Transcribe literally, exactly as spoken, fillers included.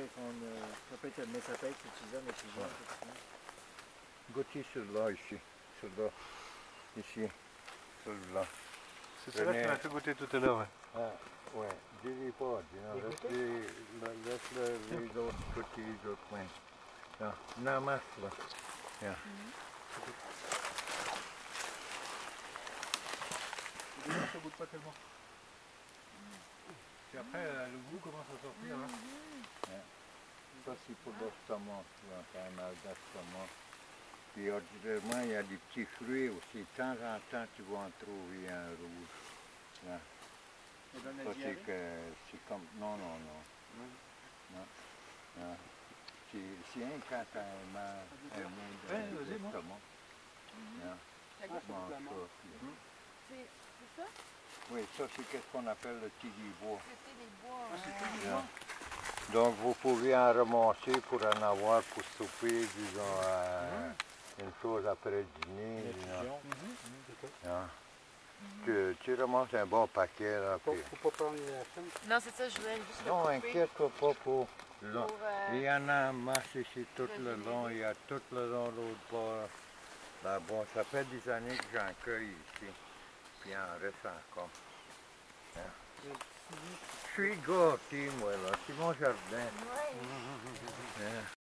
qu'on, euh, ça peut être, mais ça peut être utilisé en oxygène. Ouais. Goûtez celui-là ici, celui-là, ici, celui-là. C'est celui-là que tu m'as fait goûter tout à l'heure. Ouais. Ah, ouais, dis-les pas, dis, laisse les, laisse les, les autres goûter les autres coins. Non, non, masse là. Yeah. Ça goûte pas tellement. Puis après, le goût commence à sortir. Hein. Yeah. Ça c'est pour l'estomac, tu vas faire un mal d'estomac. Puis ordinairement, il y a des petits fruits aussi. De temps en temps, tu vas en trouver un rouge. Yeah. Ça c'est que c'est comme. Non, non, non. Non. Non. C'est un quand tu as un mal, un mot d'estomac. Yeah. Ça goûte Mange simplement. ça. C'est ça? Oui, ça c'est ce qu'on appelle le thé des bois. Le thé des bois. Ah, c'est euh, thé des Yeah. Donc vous pouvez en ramasser pour en avoir pour souper, disons, euh, mm-hmm. une chose après le dîner. Mm-hmm. Yeah. Mm-hmm. tu, tu ramasses un bon paquet. Là, faut, puis... faut pas prendre la chaîne. Non, c'est ça, je voulais juste Non, le couper. inquiète-toi pas pour... Long. Pour, euh, il y en a en masse ici tout le le long, il y a tout le long de l'autre bord. Là-bas, ça fait des années que j'en cueille ici. Puis il en reste encore. Yeah. Je suis gâté, moi, là. C'est mon jardin. Ouais. Yeah.